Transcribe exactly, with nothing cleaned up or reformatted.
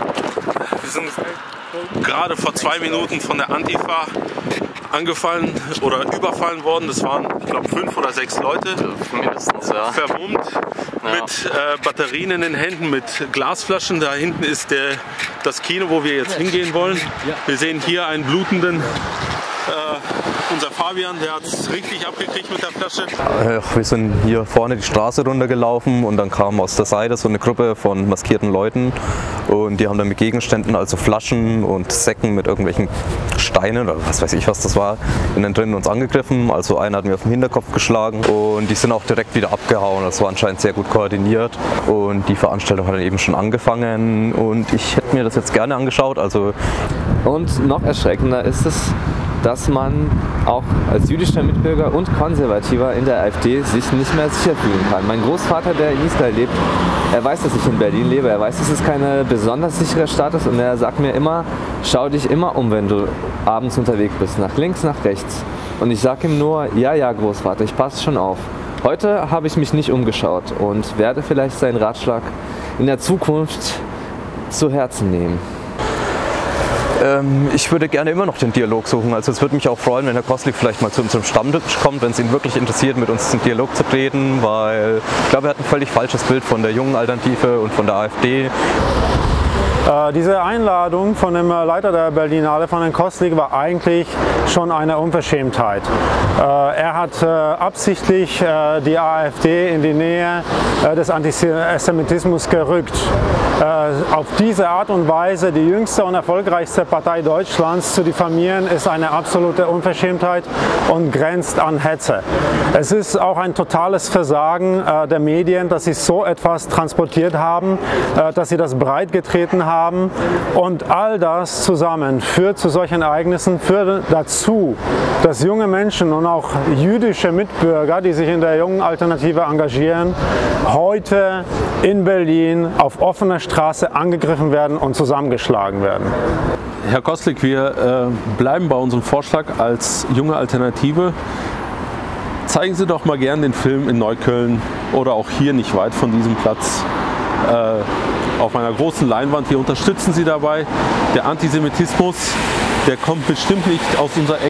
Wir sind gerade vor zwei Minuten von der Antifa angefallen oder überfallen worden. Das waren, ich glaube, fünf oder sechs Leute, mindestens, ja. Vermummt, Ja. mit äh, Batterien in den Händen, mit Glasflaschen. Da hinten ist der, das Kino, wo wir jetzt hingehen wollen. Wir sehen hier einen blutenden, äh, unser Fabian, der hat es richtig abgekriegt mit der Flasche. Wir sind hier vorne die Straße runtergelaufen und dann kam aus der Seite so eine Gruppe von maskierten Leuten und die haben dann mit Gegenständen, also Flaschen und Säcken mit irgendwelchen Steinen oder was weiß ich was das war, innen drin uns angegriffen. Also einer hat mir auf den Hinterkopf geschlagen und die sind auch direkt wieder abgehauen. Das war anscheinend sehr gut koordiniert und die Veranstaltung hat dann eben schon angefangen und ich hätte mir das jetzt gerne angeschaut. Also und noch erschreckender ist es, dass man auch als jüdischer Mitbürger und Konservativer in der AfD sich nicht mehr sicher fühlen kann. Mein Großvater, der in Israel lebt, er weiß, dass ich in Berlin lebe, er weiß, dass es keine besonders sichere Stadt ist und er sagt mir immer, schau dich immer um, wenn du abends unterwegs bist, nach links, nach rechts. Und ich sage ihm nur, ja, ja, Großvater, ich passe schon auf. Heute habe ich mich nicht umgeschaut und werde vielleicht seinen Ratschlag in der Zukunft zu Herzen nehmen. Ich würde gerne immer noch den Dialog suchen. Also es würde mich auch freuen, wenn Herr Koslik vielleicht mal zu unserem Stammtisch kommt, wenn es ihn wirklich interessiert, mit uns in Dialog zu treten, weil ich glaube, er hat ein völlig falsches Bild von der jungen Alternative und von der AfD. Äh, diese Einladung von dem Leiter der Berlinale, von Herrn Koslik, war eigentlich schon eine Unverschämtheit. Äh, er hat äh, absichtlich äh, die AfD in die Nähe äh, des Antisemitismus gerückt. Äh, auf diese Art und Weise die jüngste und erfolgreichste Partei Deutschlands zu diffamieren, ist eine absolute Unverschämtheit und grenzt an Hetze. Es ist auch ein totales Versagen äh, der Medien, dass sie so etwas transportiert haben, äh, dass sie das breitgetreten haben. Haben. Und all das zusammen führt zu solchen Ereignissen, führt dazu, dass junge Menschen und auch jüdische Mitbürger, die sich in der jungen Alternative engagieren, heute in Berlin auf offener Straße angegriffen werden und zusammengeschlagen werden. Herr Koslik, wir äh, bleiben bei unserem Vorschlag als junge Alternative. Zeigen Sie doch mal gern den Film in Neukölln oder auch hier nicht weit von diesem Platz äh, auf einer großen Leinwand. Wir unterstützen Sie dabei. Der Antisemitismus, der kommt bestimmt nicht aus unserer Ecke.